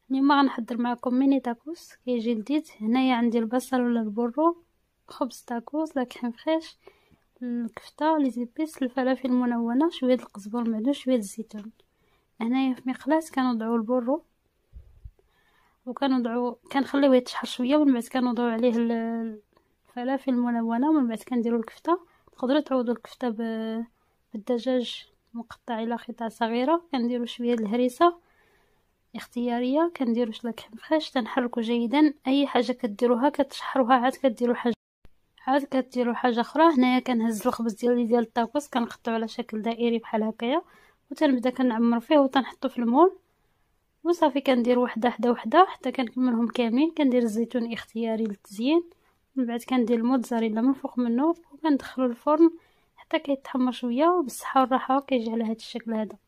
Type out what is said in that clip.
اليوم غنحضر معكم ميني تاكوس كيجي لذيذ. هنايا عندي البصل ولا البرو، خبز تاكوس، لاكحم فريش، الكفته، لي زيبيس، الفلافل الملونه، شويه القزبر المعدون، شويه الزيتون. هنايا في مقلاة كنوضعو البرو كنخليوه يتشحر شويه، ومن بعد كنوضعو عليه الفلافل الملونه، ومن بعد كنديرو الكفته. تقدروا تعوضوا الكفته بالدجاج مقطع الى قطع صغيره. كنديرو شويه د الهريسه اختياريه، كنديرو لاكحم فريش، تنحركو جيدا. اي حاجه كديروها كتشحروها عاد كديروا حاجه اخرى. هنايا كنهز الخبز ديال الطاكوس، كنقطعو على شكل دائري بحال هكايا، وتنبدا كنعمر فيه وتنحطو في المول وصافي. كندير وحده حتى كنكملهم كاملين. كندير الزيتون اختياري للتزيين، من بعد كندير الموتزاريلا من فوق منه، وكندخلو الفرن حتى كيتحمر شويه. وبالصحه والراحه كيجي على هذا الشكل هذا.